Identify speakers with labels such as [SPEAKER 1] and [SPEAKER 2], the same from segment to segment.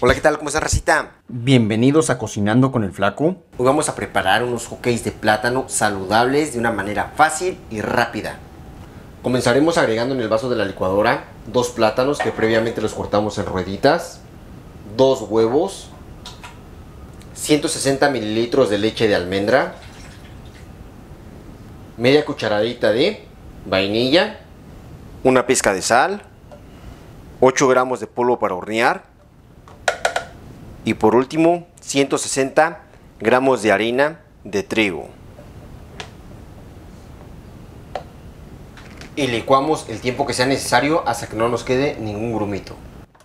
[SPEAKER 1] Hola, ¿qué tal? ¿Cómo está, racita?
[SPEAKER 2] Bienvenidos a Cocinando con el Flaco.
[SPEAKER 1] Hoy vamos a preparar unos hotcakes de plátano saludables de una manera fácil y rápida. Comenzaremos agregando en el vaso de la licuadora 2 plátanos que previamente los cortamos en rueditas, 2 huevos, 160 mililitros de leche de almendra, media cucharadita de vainilla, una pizca de sal, 8 gramos de polvo para hornear y por último 160 gramos de harina de trigo. Y licuamos el tiempo que sea necesario hasta que no nos quede ningún grumito.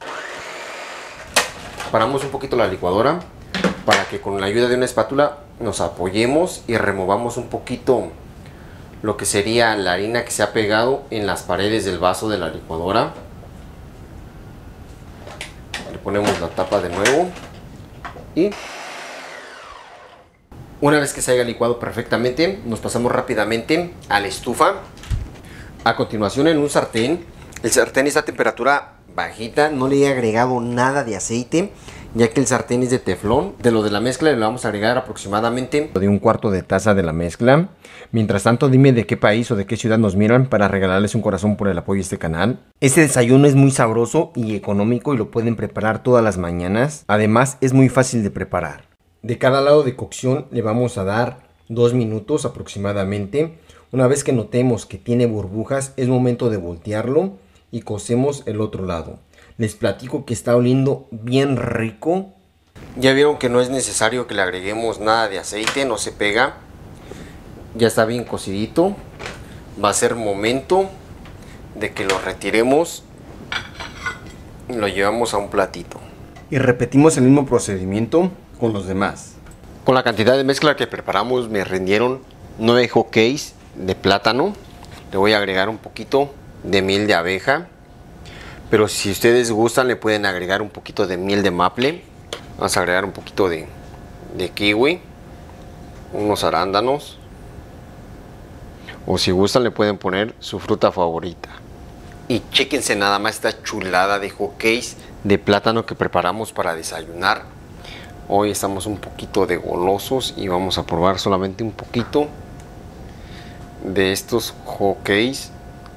[SPEAKER 1] Paramos un poquito la licuadora para que con la ayuda de una espátula nos apoyemos y removamos un poquito lo que sería la harina que se ha pegado en las paredes del vaso de la licuadora. Le ponemos la tapa de nuevo y una vez que se haya licuado perfectamente, nos pasamos rápidamente a la estufa. A continuación, en un sartén, el sartén está a temperatura bajita, no le he agregado nada de aceite, ya que el sartén es de teflón. De lo de la mezcla le vamos a agregar aproximadamente
[SPEAKER 2] De un cuarto de taza de la mezcla. Mientras tanto, dime de qué país o de qué ciudad nos miran para regalarles un corazón por el apoyo a este canal. Este desayuno es muy sabroso y económico y lo pueden preparar todas las mañanas. Además, es muy fácil de preparar. De cada lado de cocción le vamos a dar 2 minutos aproximadamente. Una vez que notemos que tiene burbujas, es momento de voltearlo y cocemos el otro lado. Les platico que está oliendo bien rico.
[SPEAKER 1] Ya vieron que no es necesario que le agreguemos nada de aceite, no se pega. Ya está bien cocidito. Va a ser momento de que lo retiremos y lo llevamos a un platito.
[SPEAKER 2] Y repetimos el mismo procedimiento con los demás.
[SPEAKER 1] Con la cantidad de mezcla que preparamos me rindieron 9 hotcakes de plátano. Le voy a agregar un poquito de miel de abeja, pero si ustedes gustan le pueden agregar un poquito de miel de maple. Vamos a agregar un poquito de kiwi, unos arándanos, o si gustan le pueden poner su fruta favorita. Y chéquense nada más esta chulada de hotcakes de plátano que preparamos para desayunar. Hoy estamos un poquito de golosos y vamos a probar solamente un poquito de estos hotcakes.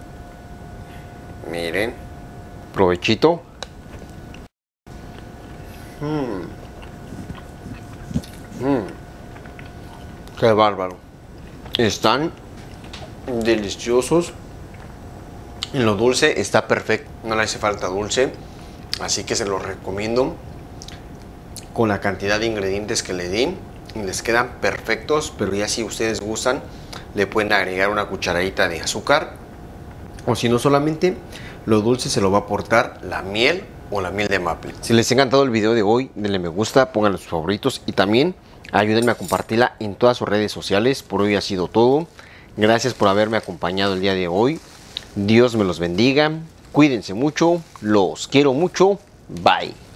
[SPEAKER 1] Miren, provechito. Qué bárbaro. Están deliciosos. En lo dulce está perfecto. No le hace falta dulce. Así que se los recomiendo. Con la cantidad de ingredientes que le di, les quedan perfectos. Pero ya si ustedes gustan, le pueden agregar una cucharadita de azúcar, o si no, solamente lo dulce se lo va a aportar la miel o la miel de maple. Si les ha encantado el video de hoy, denle me gusta, pónganle sus favoritos y también ayúdenme a compartirla en todas sus redes sociales. Por hoy ha sido todo. Gracias por haberme acompañado el día de hoy. Dios me los bendiga. Cuídense mucho. Los quiero mucho. Bye.